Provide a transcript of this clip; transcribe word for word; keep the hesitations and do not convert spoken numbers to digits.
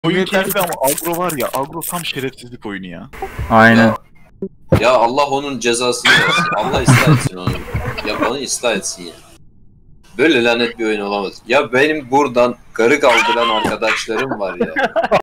Oyun keyifli ama agro var ya, agro tam şerefsizlik oyunu ya. Aynen. Ya, ya Allah onun cezasını versin. Allah ıslah etsin onu. Yapanı ıslah etsin ya. Böyle lanet bir oyun olamaz. Ya benim buradan karı kaldıran arkadaşlarım var ya.